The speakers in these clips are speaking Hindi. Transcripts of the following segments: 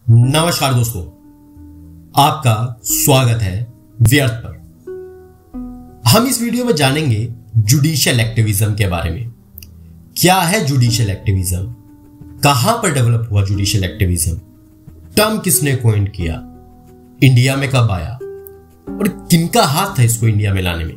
नमस्कार दोस्तों, आपका स्वागत है व्यर्थ पर। हम इस वीडियो में जानेंगे जुडिशियल एक्टिविज्म के बारे में। क्या है जुडिशियल एक्टिविज्म, कहां पर डेवलप हुआ जुडिशियल एक्टिविज्म, टर्म किसने कॉइन किया, इंडिया में कब आया और किनका हाथ था इसको इंडिया में लाने में।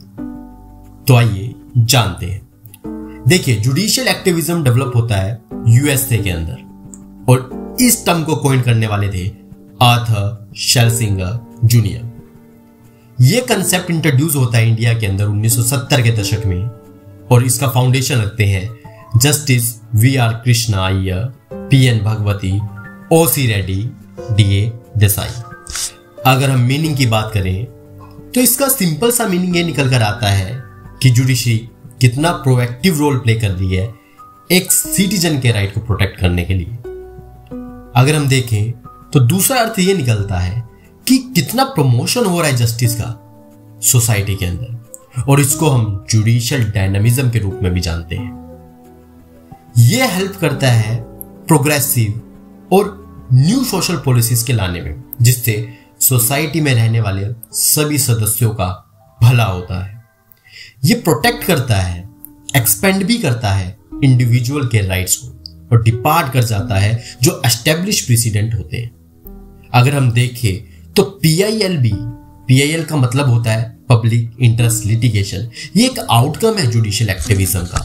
तो आइए जानते हैं। देखिए, जुडिशियल एक्टिविज्म डेवलप होता है यूएसए के अंदर और इस टर्म को कॉइन करने वाले थे आर्थर शेल्सिंगर जूनियर। यह कंसेप्ट इंट्रोड्यूस होता है इंडिया के अंदर 1970 के दशक में और इसका फाउंडेशन रखते हैं justice V R. Krishna Iyer, P N. Bhagwati, O C. Reddy, D A. Desai. अगर हम मीनिंग की बात करें तो इसका सिंपल सा मीनिंग ये निकल कर आता है कि जुडिशरी कितना प्रोएक्टिव रोल प्ले कर रही है एक सिटीजन के राइट को प्रोटेक्ट करने के लिए। अगर हम देखें तो दूसरा अर्थ यह निकलता है कि कितना प्रमोशन हो रहा है जस्टिस का सोसाइटी के अंदर, और इसको हम जुडिशियल डायनामिज्म के रूप में भी जानते हैं। यह हेल्प करता है प्रोग्रेसिव और न्यू सोशल पॉलिसीज के लाने में, जिससे सोसाइटी में रहने वाले सभी सदस्यों का भला होता है। यह प्रोटेक्ट करता है, एक्सपेंड भी करता है इंडिविजुअल के राइट्स को और डिपार्ट कर जाता है जो एस्टेब्लिश प्रेसिडेंट होते हैं। अगर हम देखें तो पीआईएल का मतलब होता है पब्लिक इंटरेस्ट लिटिगेशन। ये एक आउटकम है जुडिशियल एक्टिविज्म का।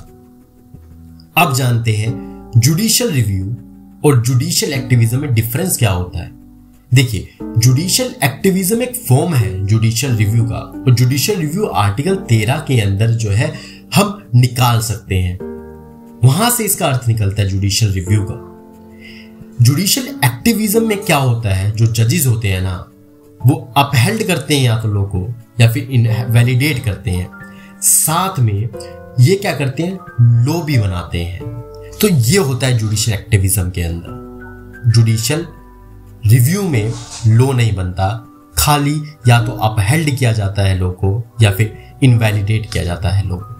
अब जानते हैं जुडिशियल रिव्यू और जुडिशियल एक्टिविज्म में डिफरेंस क्या होता है। देखिए, जुडिशियल एक्टिविज्म एक फॉर्म है जुडिशियल रिव्यू का, और जुडिशियल रिव्यू आर्टिकल 13 के अंदर जो है हम निकाल सकते हैं। वहां से इसका अर्थ निकलता है जुडिशियल रिव्यू का। जुडिशियल एक्टिविज्म में क्या होता है, जो जजेस होते हैं ना, वो अपहेल्ड करते हैं या तो लॉ को या फिर इनवैलिडेट करते हैं, साथ में ये क्या करते हैं, लॉ भी बनाते हैं। तो ये होता है जुडिशियल एक्टिविज्म के अंदर। जुडिशियल रिव्यू में लॉ नहीं बनता, खाली या तो अपहेल्ड किया जाता है लॉ को या फिर इनवैलिडेट किया जाता है लॉ को।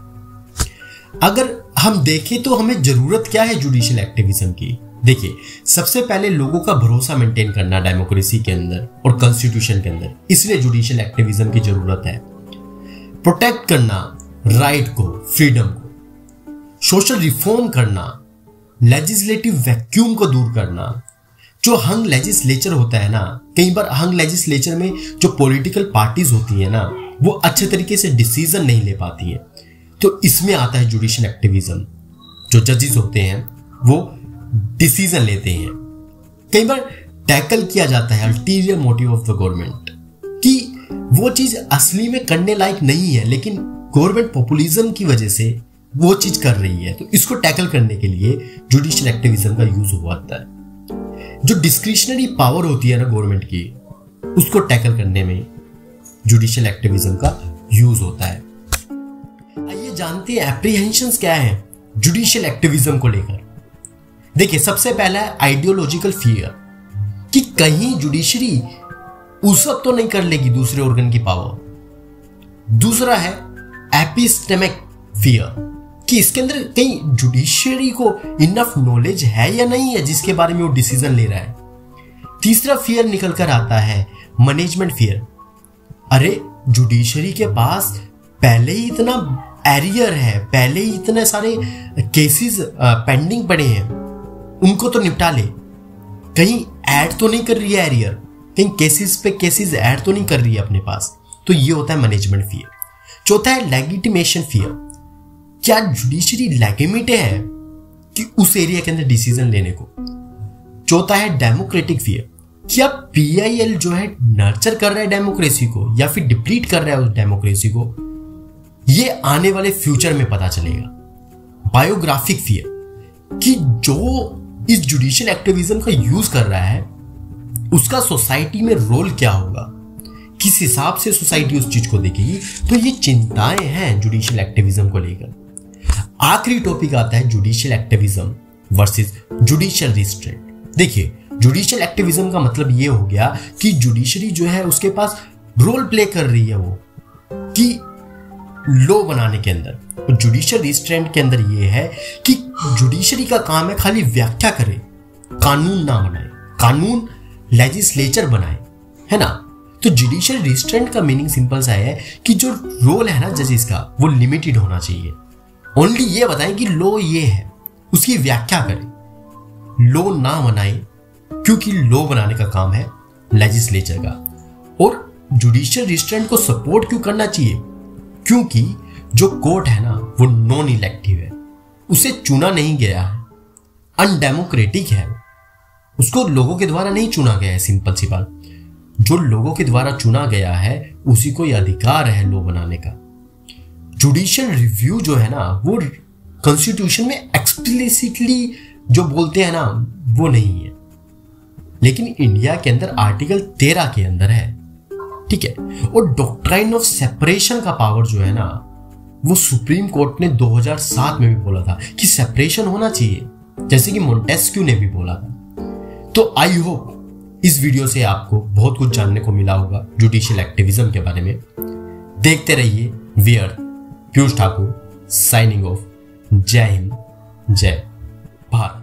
अगर हम देखें तो हमें जरूरत क्या है जुडिशियल एक्टिविज्म की। देखिए, सबसे पहले लोगों का भरोसा मेंटेन करना डेमोक्रेसी के अंदर और कॉन्स्टिट्यूशन के अंदर, इसलिए जुडिशियल एक्टिविज्म की जरूरत है। प्रोटेक्ट करना राइट को, फ्रीडम को, सोशल रिफॉर्म करना, लेजिस्लेटिव वैक्यूम को दूर करना। जो हंग लेजिस्लेचर होता है ना, कई बार हंग लेजिस्लेचर में जो पॉलिटिकल पार्टीज होती है ना, वो अच्छे तरीके से डिसीजन नहीं ले पाती है, तो इसमें आता है जुडिशियल एक्टिविज्म। जो जजेस होते हैं वो डिसीजन लेते हैं। कई बार टैकल किया जाता है ulterior motive of the government कि वो चीज असली में करने लायक नहीं है, लेकिन गवर्नमेंट पॉपुलिज्म की वजह से वो चीज कर रही है, तो इसको टैकल करने के लिए जुडिशियल एक्टिविज्म का यूज होता है। जो डिस्क्रिशनरी पावर होती है ना गवर्नमेंट की, उसको टैकल करने में जुडिशियल एक्टिविज्म का यूज होता है। आइए जानते हैं एप्रीहेंशंस क्या है जुडिशियल एक्टिविज्म को लेकर। देखिए, सबसे पहला है आइडियोलॉजिकल फियर कि कहीं जुडिशरी उसअप तो नहीं कर लेगी दूसरे ऑर्गन की पावर। दूसरा है एपिस्टेमिक फियर कि इसके अंदर कहीं जुडिशरी को इनफ नॉलेज है या नहीं है जिसके बारे में वो डिसीजन ले रहा है। तीसरा फियर निकल कर आता है मैनेजमेंट फियर। अरे, जुडिशरी के पास पहले ही इतना एरियर है, पहले ही इतने सारे केसेस पेंडिंग पड़े हैं, उनको तो निपटा ले। कहीं ऐड तो नहीं कर रही है एरियर, कहीं केसेस पे केसेस ऐड तो नहीं कर रही है अपने पास। तो ये होता है मैनेजमेंट फियर। चौथा है लेगिटिमेशन फियर। क्या जुडिशरी लेगिटिमेट है कि उस एरिया के अंदर डिसीजन लेने को। चौथा है डेमोक्रेटिक फियर। क्या पीआईएल जो है नर्चर कर रहा है डेमोक्रेसी को या फिर डिप्लीट कर रहा है उस डेमोक्रेसी को, ये आने वाले फ्यूचर में पता चलेगा। बायोग्राफिक फियर कि जो इस जुडिशियल एक्टिविज्म का यूज कर रहा है उसका सोसाइटी में रोल क्या होगा, किस हिसाब से सोसाइटी उस चीज को देखेगी। तो ये चिंताएं हैं जुडिशियल एक्टिविज्म को लेकर। आखिरी टॉपिक आता है judicial activism versus judicial restraint. देखिए, जुडिशियल एक्टिविज्म का मतलब ये हो गया कि जुडिशरी जो है उसके पास रोल प्ले कर रही है वो कि लॉ बनाने के अंदर, और जुडिशियल रिस्ट्रेंट के अंदर ये है कि जुडिशरी का काम है खाली व्याख्या करे, कानून ना बनाए। कानून लेजिस्लेचर बनाए, है ना। तो जुडिशियल रिस्ट्रेंट का मीनिंग सिंपल सा है कि जो रोल है ना जजेस का वो लिमिटेड होना चाहिए। ओनली ये बताएं कि लॉ ये है, उसकी व्याख्या करें, लॉ ना बनाए, क्योंकि लॉ बनाने का काम है लेजिस्लेचर का। और जुडिशियल रिस्ट्रेंट को सपोर्ट क्यों करना चाहिए? क्योंकि जो कोर्ट है ना वो नॉन इलेक्टिव है, उसे चुना नहीं गया है, अनडेमोक्रेटिक है, उसको लोगों के द्वारा नहीं चुना गया है। सिंपल सी बात, जो लोगों के द्वारा चुना गया है उसी को यह अधिकार है लॉ बनाने का। जुडिशियल रिव्यू जो है ना वो कॉन्स्टिट्यूशन में एक्सप्लिसिटली जो बोलते हैं ना वो नहीं है, लेकिन इंडिया के अंदर आर्टिकल 13 के अंदर है, ठीक है। और डॉक्ट्राइन ऑफ सेपरेशन का पावर जो है ना वो सुप्रीम कोर्ट ने 2007 में भी बोला था कि सेपरेशन होना चाहिए, जैसे कि मोंटेस्क्यू ने भी बोला था। तो आई होप इस वीडियो से आपको बहुत कुछ जानने को मिला होगा जुडिशियल एक्टिविज्म के बारे में। देखते रहिए व्यर्थ। Piyush Thakur signing off. जय हिंद, जय भारत।